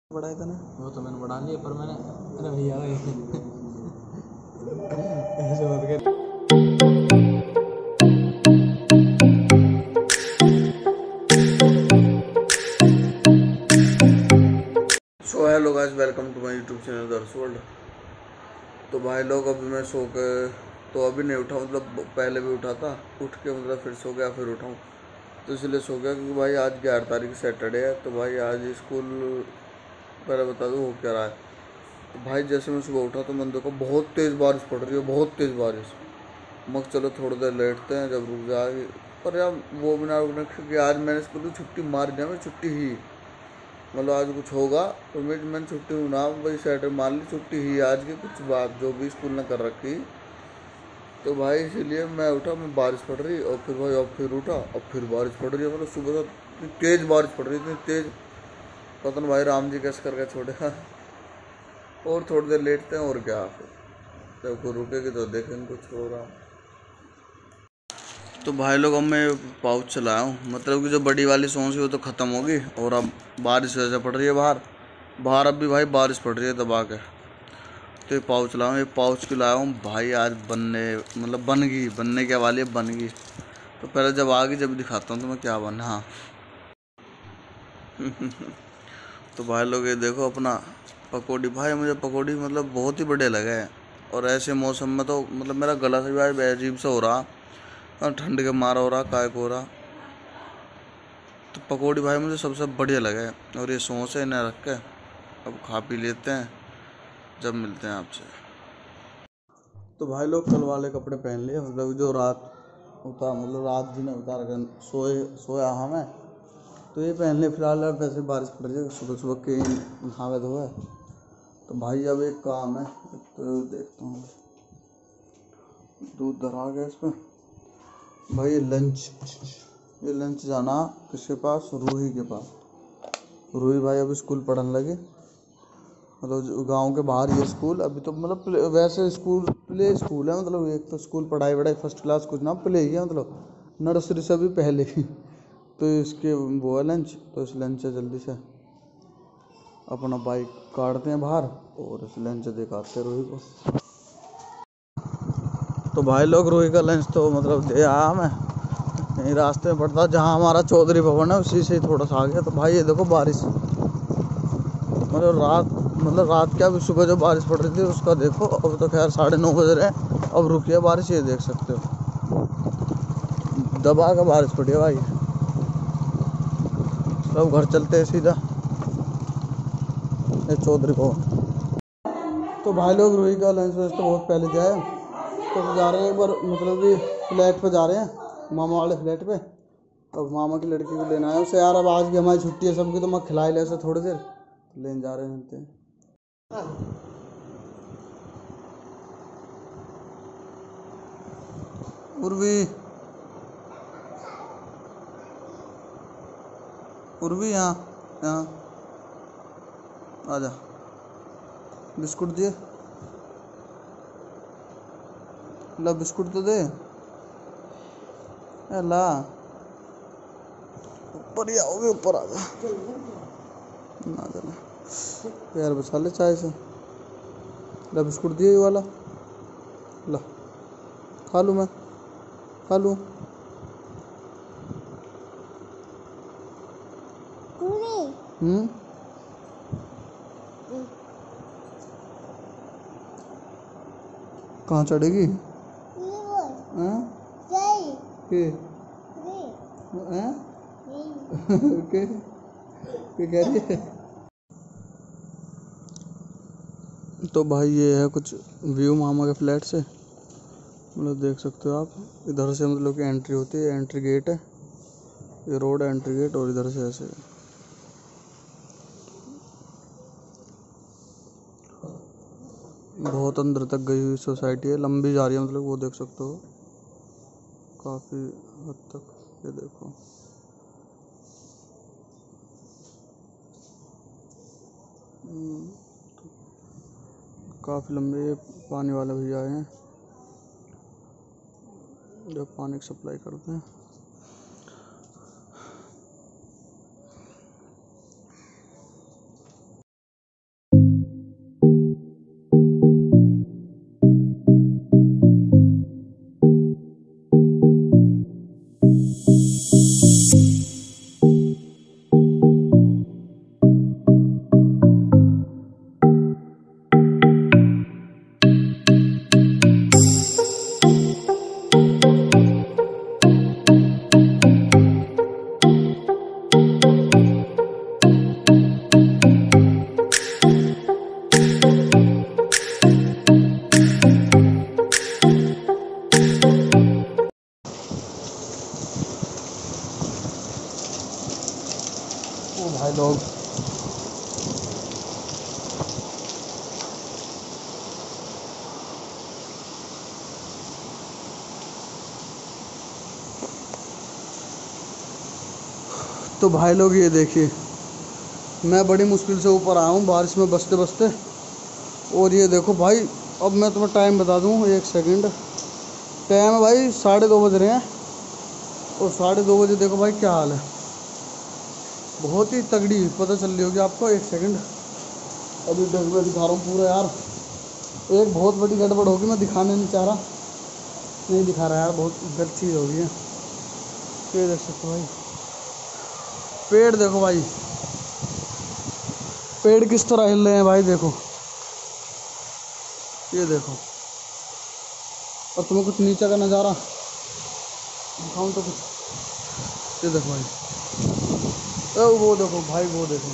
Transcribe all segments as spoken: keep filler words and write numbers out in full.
बढ़ाया था ना। वो तो मैंने बढ़ा लिया पर मैंने अरे भैया ऐसे मत कर। So hello guys, welcome to my YouTube channel Darsh world. तो भाई लोग अभी मैं सो के तो अभी नहीं उठा, मतलब पहले भी उठा था, उठ के मतलब फिर सो गया, फिर उठाऊँ तो इसलिए सो गया क्योंकि भाई आज ग्यारह तारीख सैटरडे है। तो भाई आज स्कूल पहले बता दूँ हो क्या रहा है। तो भाई जैसे मैं सुबह उठा तो मैंने देखा बहुत तेज़ बारिश पड़ रही है, बहुत तेज़ बारिश। मग चलो थोड़ी देर लेटते हैं, जब रुक जाएगी। पर यार वो भी ना रुकने, क्योंकि आज मैंने स्कूल की छुट्टी मार दिया, मैं छुट्टी ही मतलब आज कुछ होगा तो मैं मैंने छुट्टी हूँ ना भाई, सैटरडे मान ली छुट्टी ही आज की, कुछ बात जो भी स्कूल ने कर रखी। तो भाई इसीलिए मैं उठा, मैं बारिश पड़ रही और फिर भाई अब फिर उठा, अब फिर बारिश पड़ रही है। मतलब सुबह से इतनी तेज़ बारिश पड़ रही है, इतनी तेज़, पता नहीं भाई राम जी कैसे करके छोड़ेगा। और थोड़ी देर लेटते हैं और क्या, फिर जब कोई रुकेगी तो देखेंगे कुछ हो रहा। तो भाई लोग अब मैं पाउच चलाया हूँ, मतलब कि जो बड़ी वाली सॉन्ग है वो तो ख़त्म होगी और अब बारिश वैसे पड़ रही है बाहर बाहर अब भी भाई बारिश पड़ रही है दबा के। तो ये पाउच लाया हूँ, ये पाउच क्यों लाया हूँ भाई, आज बनने मतलब बन गई, बनने के वाली है, बन गई। तो पहले जब आ गई जब दिखाता हूँ तो मैं क्या बना। हाँ तो भाई लोग ये देखो अपना पकौड़ी। भाई मुझे पकौड़ी मतलब बहुत ही बढ़िया लगे हैं, और ऐसे मौसम में तो मतलब मेरा गला से भी आज अजीब सा हो रहा, और ठंड के मारा हो रहा, काय को हो रहा। तो पकौड़ी भाई मुझे सबसे बढ़िया लगे, और ये सॉस है, इन्हें रख के अब खा पी लेते हैं, जब मिलते हैं आपसे। तो भाई लोग कल वाले कपड़े पहन लिए, मतलब जो रात उतार मतलब रात जी ने उतार कर सोए सोया हाँ मैं, तो ये पहन लिए फिलहाल। अब वैसे बारिश पड़ रही है, सुबह सुबह के नहावे धोए। तो भाई अब एक काम है, तो देखता हूँ दूध धरा गया इसमें। भाई ये लंच ये लंच जाना किसके पास, रूही के पास। रूही भाई अभी स्कूल पढ़ने लगे, मतलब गांव के बाहर ये स्कूल अभी तो मतलब वैसे स्कूल प्ले स्कूल है, मतलब एक तो स्कूल पढ़ाई वढ़ाई फर्स्ट क्लास कुछ ना, प्ले ही है मतलब नर्सरी से भी पहले ही। तो इसके वो है लंच, तो इस लंच से जल्दी से अपना बाइक काटते हैं बाहर और इस लंच दिखाते हैं रूही को। तो भाई लोग रूही का लंच तो मतलब दे आया मैं, यहीं रास्ते में पड़ता जहाँ हमारा चौधरी भवन है उसी से थोड़ा सा आ गया। तो भाई ये देखो बारिश, मतलब रात मतलब रात क्या अभी सुबह जो बारिश पड़ रही थी उसका देखो, अब तो खैर साढ़े नौ बज रहे हैं, अब रुकी है बारिश, ये देख सकते हो दबा का बारिश पड़ी है भाई। सब घर चलते हैं सीधा ये चौधरी भवन। तो भाई लोग रूही का लंच वंच तो बहुत पहले दिया है, तो जा रहे हैं एक बार मतलब कि फ्लैट पे जा रहे हैं, मामा वाले फ्लैट पे। अब मामा की लड़की को लेना है उसे यार, अब आज की हमारी छुट्टी है सबकी, तो मैं खिलाई ले उसे थोड़ी देर, तो लेने जा रहे हैं मिलते हैं। उर्वी उर्वी यहाँ यहाँ आजा, बिस्कुट दिए, ला बिस्कुट तो दे, ला ऊपर ही आओगे, ऊपर आ जा ना जाना यार, बचा ले चाय से, ला बिस्कुट दिए वाला, ला खा लूँ मैं, खा लूँ। हम्म कहाँ चढ़ेगी के के कह रही है। तो भाई ये है कुछ व्यू मामा के फ्लैट से, मतलब देख सकते हो आप, इधर से मतलब कि एंट्री होती है, एंट्री गेट है, ये रोड है एंट्री गेट, और इधर से ऐसे बहुत अंदर तक गई हुई सोसाइटी है, लंबी जा रही है, मतलब वो देख सकते हो काफ़ी हद तक, ये देखो काफ़ी लंबे। पानी वाले भैया आए हैं जो पानी की सप्लाई करते हैं। तो भाई लोग ये देखिए, मैं बड़ी मुश्किल से ऊपर आया हूँ बारिश में बसते बसते। और ये देखो भाई, अब मैं तुम्हें टाइम बता दूँ, एक सेकंड। टाइम है भाई साढ़े दो बज रहे हैं। और साढ़े दो बजे देखो भाई क्या हाल है, बहुत ही तगड़ी पता चल रही होगी आपको। एक सेकंड, अभी देख मैं दिखा रहा हूँ पूरा यार। एक बहुत बड़ी गड़बड़ होगी, मैं दिखाने नहीं चाह रहा, नहीं दिखा रहा यार, बहुत गलत चीज़ हो गई है। ये देख सकते हो भाई, पेड़ देखो भाई, पेड़ किस तरह हिल रहे हैं भाई, देखो ये देखो। और तुम्हें कुछ नीचे का नज़ारा दिखाऊं तो कुछ, ये देखो भाई, ओ वो देखो भाई, वो देखो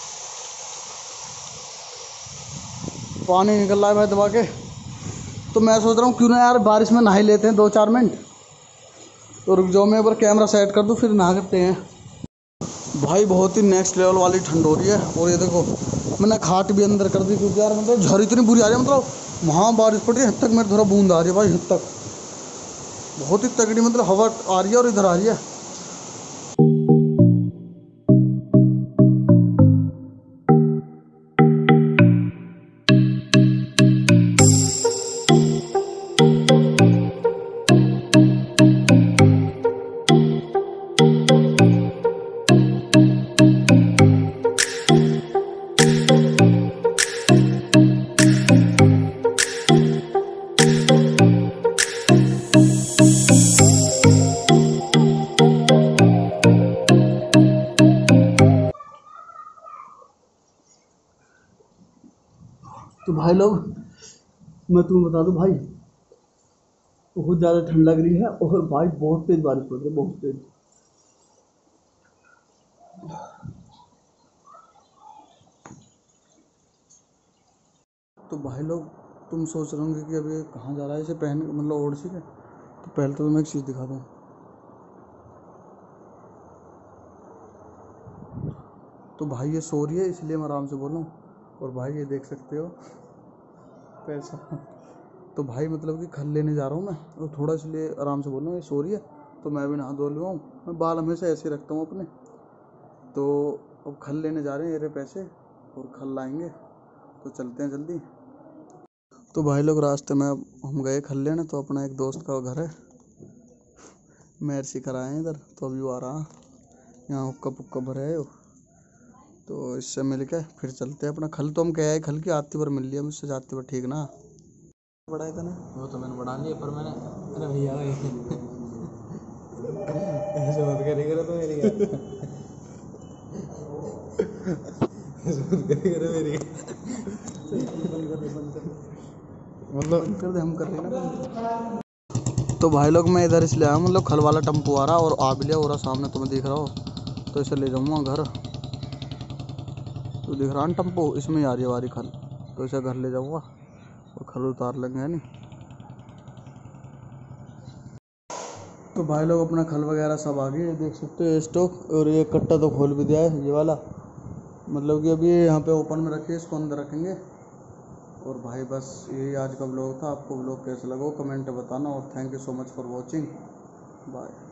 पानी निकल रहा है भाई दबा के। तो मैं सोच रहा हूँ क्यों ना यार बारिश में नहा ही लेते हैं दो चार मिनट। तो रुक जाओ, मैं एक बार कैमरा सेट कर दूँ फिर नहा करते हैं। भाई बहुत ही नेक्स्ट लेवल वाली ठंड हो रही है। और ये देखो मैंने खाट भी अंदर कर दी, क्योंकि यार मतलब झड़ इतनी बुरी आ रही है, मतलब वहाँ बारिश पड़ रही है, हद तक मेरे थोड़ा बूंद आ रही है भाई, हद तक बहुत ही तगड़ी मतलब हवा आ रही है और इधर आ रही है। तो भाई लोग मैं तुम्हें बता दूं भाई, बहुत ज़्यादा ठंड लग रही है और भाई बहुत तेज़ बारिश पड़ रही है, बहुत तेज़। तो भाई लोग तुम सोच रहे होंगे कि अभी कहाँ जा रहा है इसे पहन मतलब ओढ़ सी के। तो पहले तो तुम्हें एक चीज़ दिखा दूँ। तो भाई ये सो रही है इसलिए मैं आराम से बोल रहा हूँ। और भाई ये देख सकते हो पैसा। तो भाई मतलब कि खल लेने जा रहा हूँ मैं, और थोड़ा इसलिए आराम से बोल रहा हूँ, ये सो रही है तो मैं भी नहा धो लूँ। मैं बाल हमेशा ऐसे ही रखता हूँ अपने। तो अब खल लेने जा रहे हैं, ये रहे पैसे और खल लाएंगे, तो चलते हैं जल्दी। तो भाई लोग रास्ते में अब हम गए खल लेने, तो अपना एक दोस्त का घर है, मैरसी कराए हैं इधर। तो अभी वो आ रहा, यहाँ हुक्का पुक्का भरे है, तो इससे मिल के फिर चलते हैं अपना। खल तो हम कह आए, खल की आती पर मिल लिया मुझसे जाती पर, ठीक ना बड़ा इतना। वो तो मैंने बढ़ा लिया पर मैंने, अरे भैया ऐसे मत करी करो तो मेरी यार, ऐसे मत करी करो मेरी, मतलब बंद कर दे, हम कर रहे हैं ना। तो भाई लोग मैं इधर इसलिए आया हूँ, मतलब खल वाला टेम्पो आ रहा और आ भी लिया हो रहा सामने, तुम्हें दिख रहा हो, तो इसे ले जाऊँगा घर। तो दिख रहा है टेम्पो, इसमें ही आ रही है वारी खल, तो इसे घर ले जाऊँगा और खल उतार लेंगे, है नहीं। तो भाई लोग अपना खल वगैरह सब आ गए, देख सकते हो स्टॉक। और ये कट्टा तो खोल भी दिया है ये वाला, मतलब कि अभी यहाँ पे ओपन में रखिए, इसको अंदर रखेंगे। और भाई बस यही आज का व्लॉग था। आपको व्लॉग कैसा लगा कमेंट में बताना, और thank you so much for watching, bye.